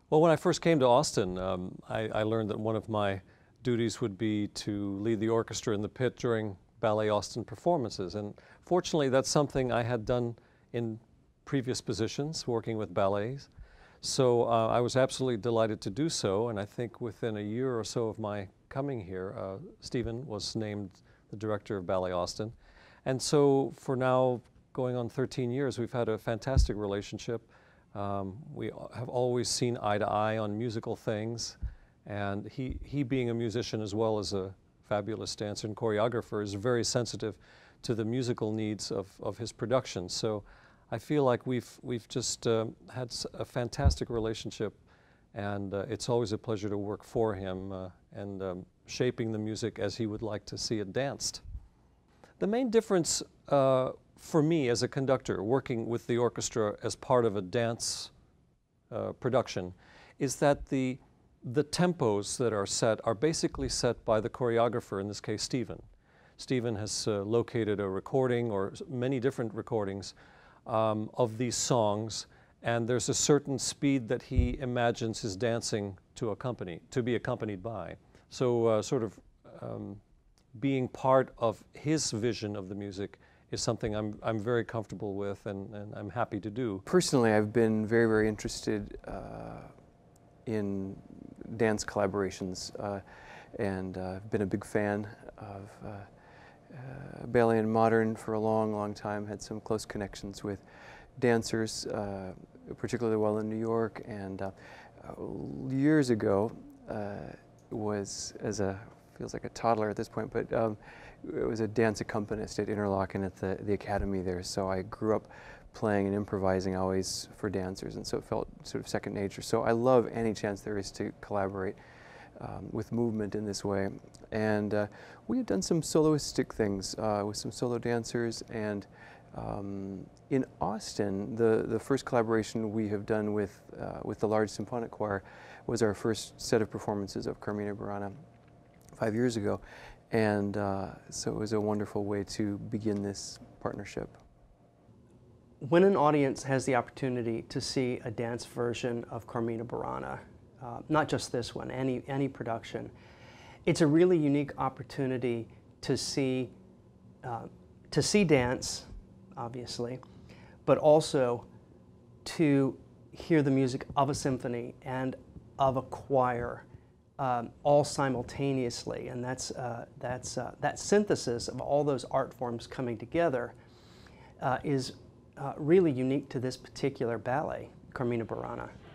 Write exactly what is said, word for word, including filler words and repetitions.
Well, when I first came to Austin, um, I, I learned that one of my duties would be to lead the orchestra in the pit during Ballet Austin performances. And fortunately, that's something I had done in previous positions, working with ballets. So uh, I was absolutely delighted to do so. And I think within a year or so of my coming here, uh, Stephen was named the Director of Ballet Austin. And so for now, going on thirteen years, we've had a fantastic relationship. Um, we have always seen eye to eye on musical things, and he, he being a musician as well as a fabulous dancer and choreographer is very sensitive to the musical needs of, of his production. So I feel like we've, we've just uh, had a fantastic relationship, and uh, it's always a pleasure to work for him uh, and um, shaping the music as he would like to see it danced. The main difference uh, for me as a conductor, working with the orchestra as part of a dance uh, production, is that the, the tempos that are set are basically set by the choreographer, in this case Stephen. Stephen has uh, located a recording, or many different recordings, um, of these songs, and there's a certain speed that he imagines his dancing to accompany, to be accompanied by. So uh, sort of um, being part of his vision of the music is something I'm, I'm very comfortable with and, and I'm happy to do. Personally, I've been very, very interested uh, in dance collaborations uh, and I've uh, been a big fan of uh, uh, ballet and modern for a long, long time. Had some close connections with dancers, uh, particularly while in New York, and uh, years ago uh, was, as a, feels like a toddler at this point, but um, it was a dance accompanist at Interlochen at the, the academy there, so I grew up playing and improvising always for dancers, and so it felt sort of second nature. So I love any chance there is to collaborate um, with movement in this way. And uh, we have done some soloistic things uh, with some solo dancers, and um, in Austin, the, the first collaboration we have done with, uh, with the large symphonic choir was our first set of performances of Carmina Burana five years ago. And uh, so it was a wonderful way to begin this partnership. When an audience has the opportunity to see a dance version of Carmina Burana, uh, not just this one, any, any production, it's a really unique opportunity to see, uh, to see dance, obviously, but also to hear the music of a symphony and of a choir. Um, all simultaneously, and that's, uh, that's, uh, that synthesis of all those art forms coming together uh, is uh, really unique to this particular ballet, Carmina Burana.